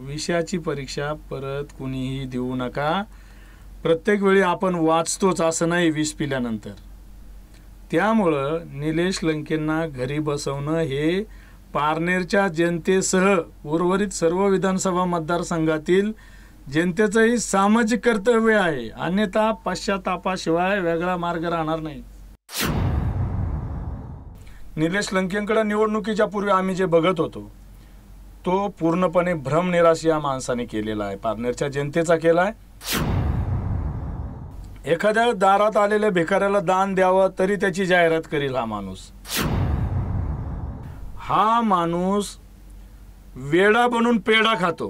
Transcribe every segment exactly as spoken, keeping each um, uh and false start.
विषयाची परीक्षा परत कुणीही देऊ नका. प्रत्येक वेळी आपण वाचतोच असं नाही विष पिल्यानंतर. त्यामुळं निलेश लंकेंना घरी बसवणं हे पारनेरच्या जनतेसह उर्वरित सर्व विधानसभा मतदारसंघातील जनतेचंही सामाजिक कर्तव्य आहे. अन्यथा पश्चातापाशिवाय वेगळा मार्ग राहणार नाही. निलेश लंकेंकडे निवडणुकीच्या पूर्वी आम्ही जे बघत होतो तो पूर्णपणे भ्रमनिराश या माणसाने केलेला आहे, पारनेरच्या जनतेचा केलाय. एखाद्या दारात आलेल्या भिकाऱ्याला दान द्यावं तरी त्याची जाहिरात करील हा माणूस. हा माणूस वेडा बनून पेढा खातो.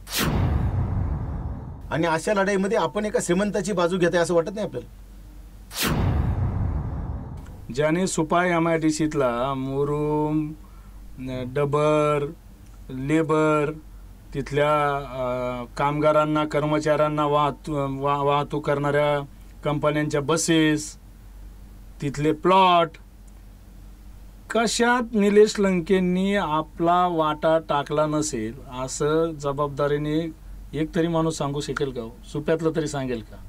आणि अशा लढाईमध्ये आपण एका श्रीमंताची बाजू घेत आहे असं वाटत नाही आपल्याला? ज्याने सुपाय एम आय डी सीतला मुरुम, डबर, लेबर, तिथल्या कामगारांना, कर्मचाऱ्यांना वाहतू वा वाहतूक करणाऱ्या कंपन्यांच्या बसेस, तिथले प्लॉट, कशात निलेश लंकेंनी आपला वाटा टाकला नसेल असं जबाबदारीने एक तरी माणूस सांगू शकेल का? सुप्यातलं तरी सांगेल का?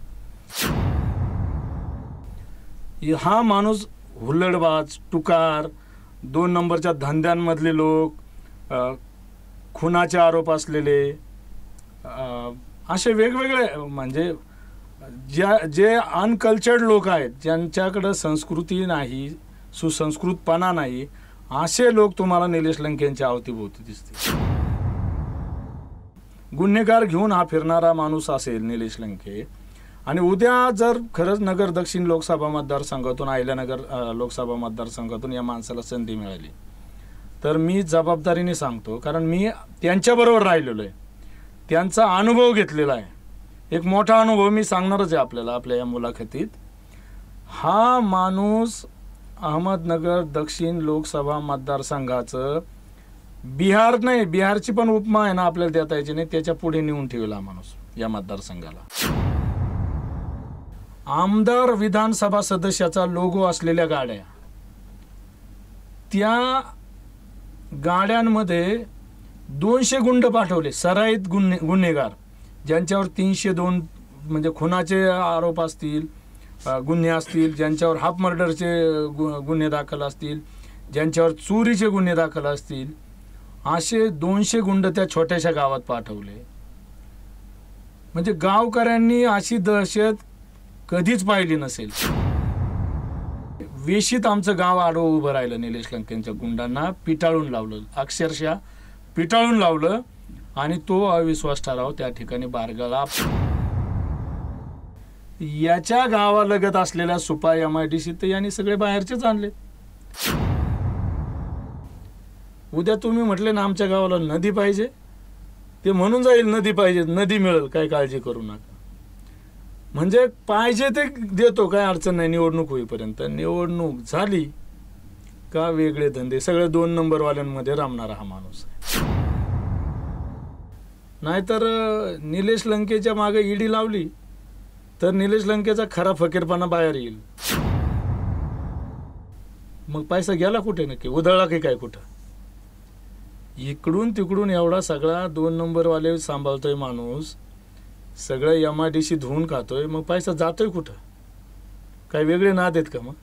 हा माणूस हुल्लडबाज, टुकार, दोन नंबरच्या धंद्यांमधले लोक, खुनाचे आरोप असलेले, असे वेगवेगळे म्हणजे ज्या जे अनकल्चर्ड लोक आहेत, ज्यांच्याकडं संस्कृती नाही, सुसंस्कृतपणा नाही, असे लोक तुम्हाला निलेश लंकेंच्या अवतीभोवती दिसतील. गुन्हेगार घेऊन हा फिरणारा माणूस असेल निलेश लंके, आणि उद्या जर खरंच नगर दक्षिण लोकसभा मतदारसंघातून, अहिल्यानगर लोकसभा मतदारसंघातून या माणसाला संधी मिळाली तर मी जबाबदारीने सांगतो, कारण मी त्यांच्याबरोबर राहिलेलो आहे, त्यांचा अनुभव घेतलेला आहे, एक मोठा अनुभव मी सांगणारच आहे आपल्याला आपल्या या मुलाखतीत. हा माणूस अहमदनगर दक्षिण लोकसभा मतदारसंघाचं बिहार नाही, बिहारची पण उपमा आहे ना आपल्याला देता यायची नाही, त्याच्या पुढे नेऊन ठेवला माणूस या मतदारसंघाला. आमदार विधानसभा सदस्याचा लोगो असलेल्या गाड्या, त्या गाड्यांमध्ये दोनशे गुंड पाठवले, सराईत गुन्हे गुन्हेगार ज्यांच्यावर तीनशे दोन म्हणजे खुनाचे आरोप असतील, गुन्हे असतील, ज्यांच्यावर हाफ मर्डरचे गुन्हे दाखल असतील, ज्यांच्यावर चोरीचे गुन्हे दाखल असतील, असे दोनशे गुंड त्या छोट्याशा गावात पाठवले. म्हणजे गावकऱ्यांनी अशी दहशत कधीच पाहिली नसेल. वेशीत आमचं गाव आडवं उभं राहिलं निलेश लंकेंच्या गुंडांना पिटाळून लावलं, अक्षरशः पिटाळून लावलं, आणि तो अविश्वास ठराव त्या ठिकाणी बारगळला. याच्या गावालगत असलेल्या सुपाय एम आय डी सी तर यांनी सगळे बाहेरचेच आणले. उद्या तुम्ही म्हटले ना आमच्या गावाला नदी पाहिजे, ते म्हणून जाईल नदी पाहिजे, नदी मिळेल, काय काळजी करू नका. म्हणजे पाहिजे ते देतो, काय अडचण नाही निवडणूक होईपर्यंत. निवडणूक झाली का वेगळे धंदे, सगळे दोन नंबरवाल्यांमध्ये रमणारा हा माणूस आहे. नाहीतर निलेश लंकेच्या मागे ईडी लावली तर निलेश लंकेचा खरा फकीरपणा बाहेर येईल. मग पैसा गेला कुठे, नक्की उधळला की काय कुठं? इकडून तिकडून एवढा सगळा दोन नंबरवाले सांभाळतोय माणूस, सगळं एम आय डी सी धुवून खातोय, मग पैसा जातोय कुठं? काय वेगळे नाद आहेत का? मग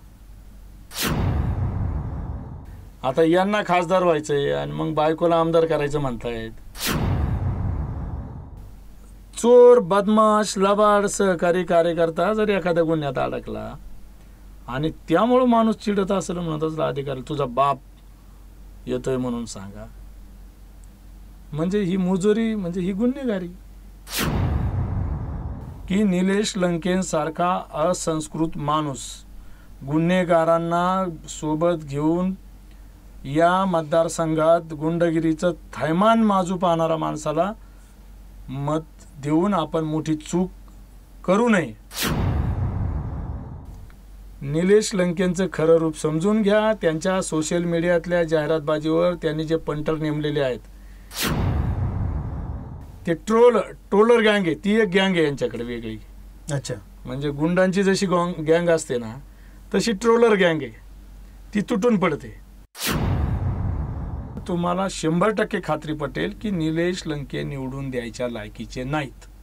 आता यांना खासदार व्हायचंय आणि मग बायकोला आमदार करायचं म्हणतायत. चोर, बदमाश, लबाड सहकारी कार्यकर्ता जर एखाद्या गुन्ह्यात अडकला आणि त्यामुळं माणूस चिडत असेल म्हणतात अधिकारी तुझा बाप येतोय म्हणून सांगा, म्हणजे ही मुजोरी, म्हणजे ही गुन्हेगारी. की निलेश लंकेंसारखा असंस्कृत माणूस गुन्हेगारांना सोबत घेऊन या मतदारसंघात गुंडगिरीचं थैमान माजू पाहणारा माणसाला मत देऊन आपण मोठी चूक करू नये. निलेश लंकेंचं खरं रूप समजून घ्या. त्यांच्या सोशल मीडियातल्या जाहिरातबाजीवर त्यांनी जे पंटर नेमलेले आहेत ते ट्रोल ट्रोलर गँग आहे, ती एक गँग आहे यांच्याकडे वेगळी. अच्छा, म्हणजे गुंडांची जशी गँग असते ना तशी ट्रोलर गँग आहे, ती तुटून पडते. तुम्हाला शंभर टक्के खात्री पटेल की निलेश लंके निवडून द्यायच्या लायकीचे नाहीत.